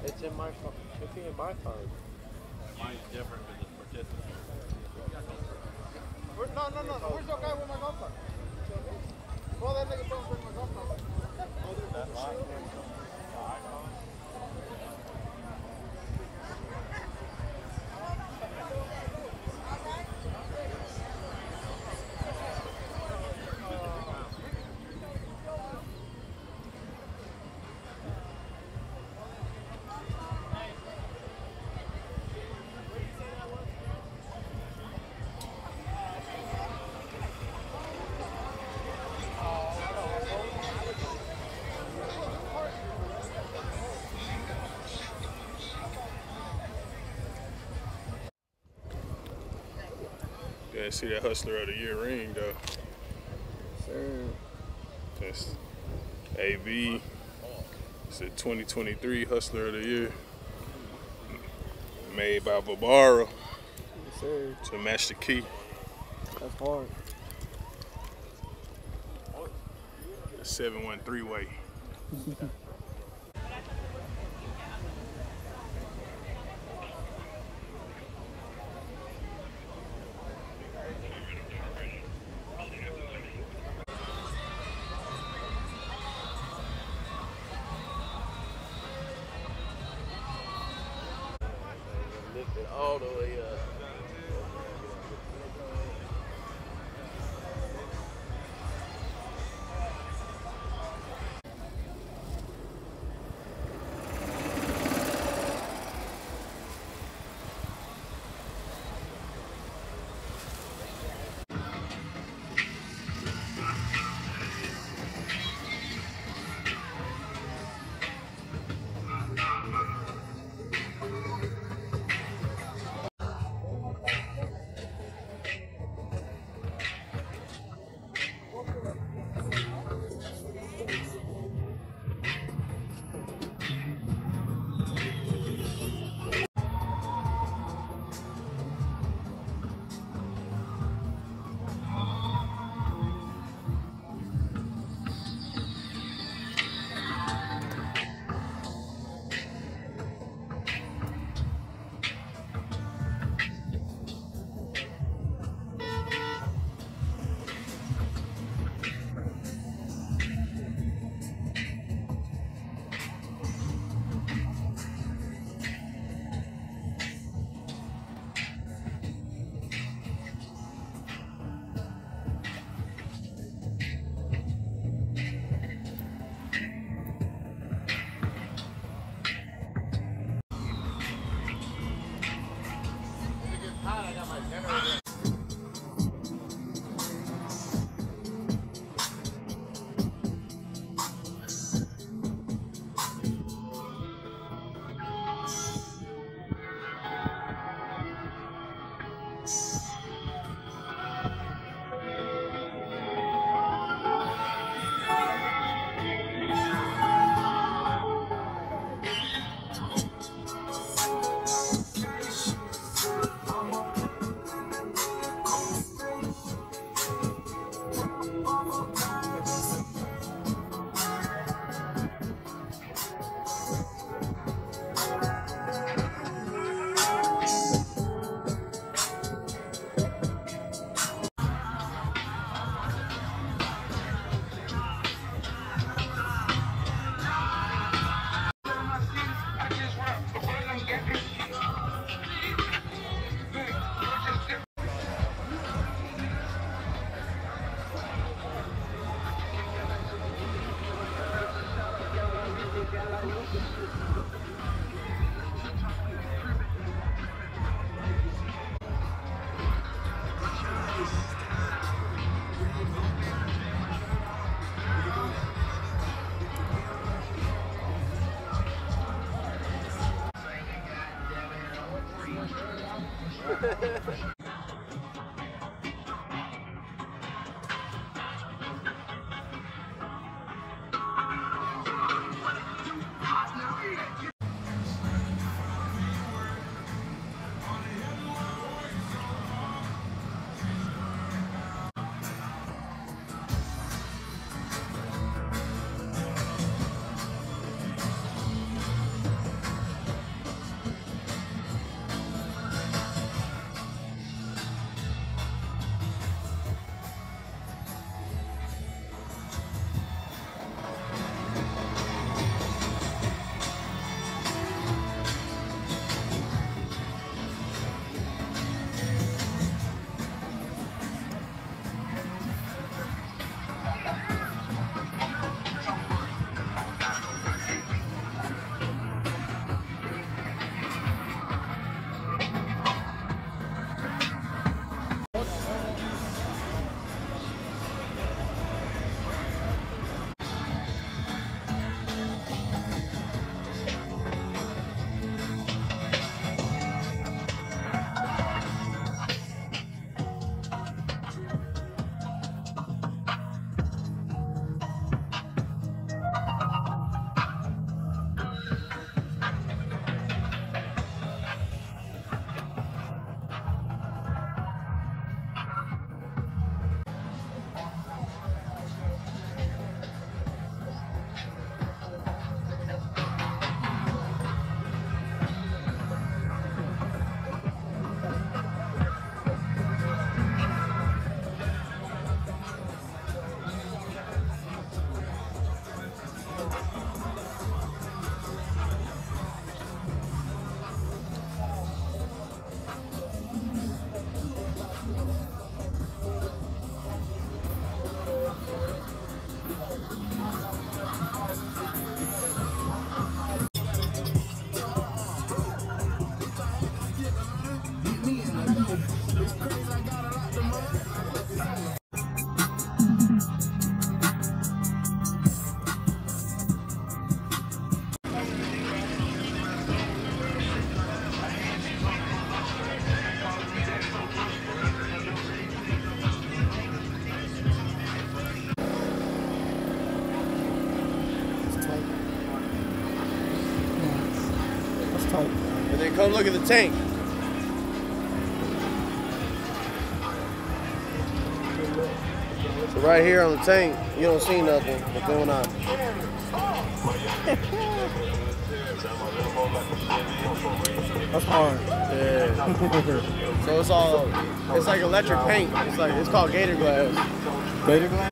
It's in my phone. It's in my phone. Mine's different because it's participant. No. Where's your guy with my golf cart? Well, that nigga don't bring my golf cart. That line there. Yeah, see that Hustler of the Year ring though. Sir. That's AB. It's a 2023 Hustler of the Year. Made by Vibara Yes, sir. to match the key. That's hard. The 713 way. Lift it all the way up. Come look at the tank. So right here on the tank, you don't see nothing. What's going on? That's hard. Yeah. So it's like electric paint. It's called Gator Glass. Gator glass?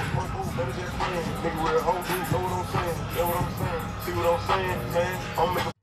Nigga, real hoe, know what I'm saying? Know what I'm saying? See what I'm saying, man? I'm making